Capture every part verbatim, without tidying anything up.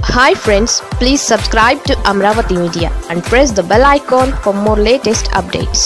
Hi friends, please subscribe to Amravati Media and press the bell icon for more latest updates.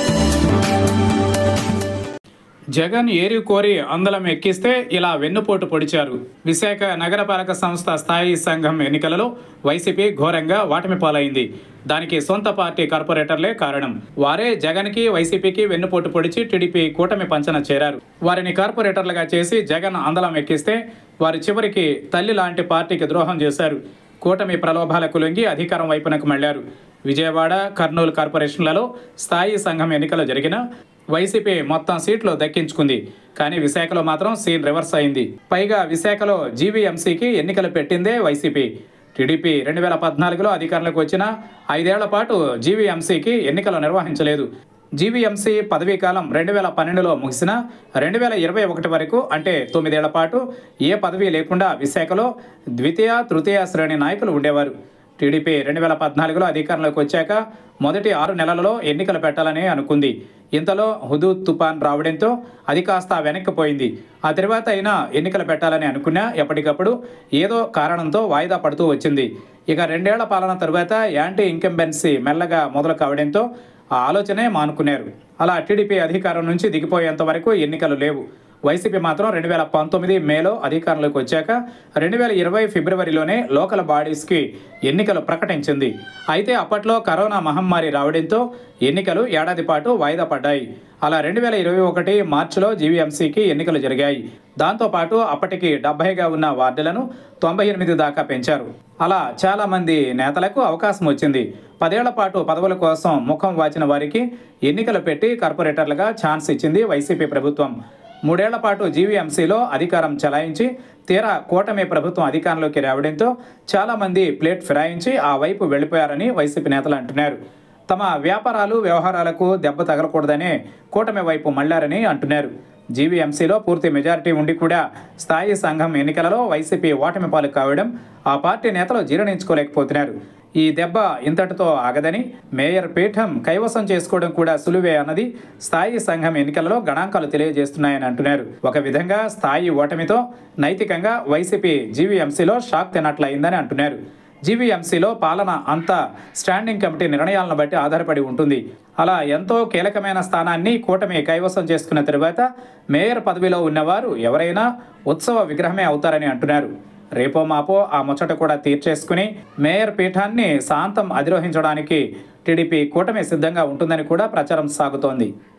Jagan ఏరి కోరి అందలం ఎక్కిస్తే ఇలా వెన్నుపోటు పొడిచారు. విశాఖ నగరపాలక సంస్థ స్థాయి సంఘం ఎన్నికలలో వైసీపీ ఘోరంగా వాటమి పాలైంది. దానికి సొంత పార్టీ కార్పొరేటర్లే కారణం. వారే జగన్కి వైసీపీకి వెన్నుపోటు పొడిచి టీడీపీ కూటమి పంచన చేరారు. వారిని కార్పొరేటర్లుగా చేసి జగన్ అందలం ఎక్కిస్తే వారు చివరికి తల్లి లాంటి పార్టీకి ద్రోహం చేశారు. కూటమి ప్రలోభాలకు లొంగి అధికారం వైపునకు మళ్లారు. విజయవాడ, కర్నూలు కార్పొరేషన్లలో స్థాయి సంఘం ఎన్నికలు జరిగిన వైసీపీ మొత్తం సీట్లు దక్కించుకుంది. కానీ విశాఖలో మాత్రం సీన్ రివర్స్ అయింది. పైగా విశాఖలో జీవీఎంసీకి ఎన్నికలు పెట్టిందే వైసీపీ. టీడీపీ రెండు వేల పద్నాలుగులో అధికారంలోకి వచ్చిన ఐదేళ్ల పాటు జీవీఎంసీకి ఎన్నికలు నిర్వహించలేదు. జీవీఎంసీ పదవీకాలం రెండు వేల పన్నెండులో ముగిసిన రెండు వేల ఇరవై ఒకటి వరకు అంటే తొమ్మిదేళ్ల పాటు ఏ పదవీ లేకుండా విశాఖలో ద్వితీయ, తృతీయ శ్రేణి నాయకులు ఉండేవారు. టీడీపీ రెండు వేల పద్నాలుగులో అధికారంలోకి వచ్చాక మొదటి ఆరు నెలలలో ఎన్నికలు పెట్టాలని అనుకుంది. ఇంతలో హుదూద్ తుఫాన్ రావడంతో అది కాస్త వెనక్కిపోయింది. ఆ తర్వాత అయినా ఎన్నికలు పెట్టాలని అనుకున్నా ఎప్పటికప్పుడు ఏదో కారణంతో వాయిదా పడుతూ వచ్చింది. ఇక రెండేళ్ల పాలన తరువాత యాంటీ ఇంకంబెన్సీ మెల్లగా మొదలు కావడంతో ఆ ఆలోచనే మానుకున్నారు. అలా టీడీపీ అధికారం నుంచి దిగిపోయేంత వరకు ఎన్నికలు లేవు. వైసీపీ మాత్రం రెండు వేల పంతొమ్మిది మేలో అధికారంలోకి వచ్చాక రెండు వేల ఇరవై ఫిబ్రవరిలోనే లోకల్ బాడీస్కి ఎన్నికలు ప్రకటించింది. అయితే అప్పట్లో కరోనా మహమ్మారి రావడంతో ఎన్నికలు ఏడాది పాటు వాయిదా పడ్డాయి. అలా రెండు వేల ఇరవై ఒకటి మార్చిలో జీవీఎంసీకి ఎన్నికలు జరిగాయి. దాంతోపాటు అప్పటికి డెబ్బైగా ఉన్న వార్డులను తొంభై ఎనిమిది దాకా పెంచారు. అలా చాలామంది నేతలకు అవకాశం వచ్చింది. పదేళ్ల పాటు పదవుల కోసం ముఖం వాచిన వారికి ఎన్నికలు పెట్టి కార్పొరేటర్లుగా ఛాన్స్ ఇచ్చింది వైసీపీ ప్రభుత్వం. మూడేళ్ల పాటు జీవీఎంసీలో అధికారం చలాయించి తీరా కూటమి ప్రభుత్వం అధికారంలోకి రావడంతో చాలామంది ప్లేట్ ఫిరాయించి ఆ వైపు వెళ్ళిపోయారని వైసీపీ నేతలు అంటున్నారు. తమ వ్యాపారాలు వ్యవహారాలకు దెబ్బ తగలకూడదనే కూటమి వైపు మళ్లారని అంటున్నారు. జీవీఎంసీలో పూర్తి మెజారిటీ ఉండి కూడా స్థాయి సంఘం ఎన్నికలలో వైసీపీ ఓటమి పాలు కావడం ఆ పార్టీ నేతలు జీర్ణించుకోలేకపోతున్నారు. ఈ దెబ్బ ఇంతటితో ఆగదని, మేయర్ పీఠం కైవసం చేసుకోవడం కూడా సులువే అన్నది స్థాయి సంఘం ఎన్నికలలో గణాంకాలు తెలియజేస్తున్నాయని అంటున్నారు. ఒక విధంగా స్థాయి ఓటమితో నైతికంగా వైసీపీ జీవీఎంసీలో షాక్ తిన్నట్లయిందని అంటున్నారు. జీవీఎంసీలో పాలన అంతా స్టాండింగ్ కమిటీ నిర్ణయాలను బట్టి ఆధారపడి ఉంటుంది. అలా ఎంతో కీలకమైన స్థానాన్ని కూటమి కైవసం చేసుకున్న తరువాత మేయర్ పదవిలో ఉన్నవారు ఎవరైనా ఉత్సవ విగ్రహమే అవుతారని అంటున్నారు. రేపో మాపో ఆ ముచ్చట కూడా తీర్చేసుకుని మేయర్ పీఠాన్ని శాంతం అధిరోహించడానికి టీడీపీ కూటమి సిద్ధంగా ఉంటుందని కూడా ప్రచారం సాగుతోంది.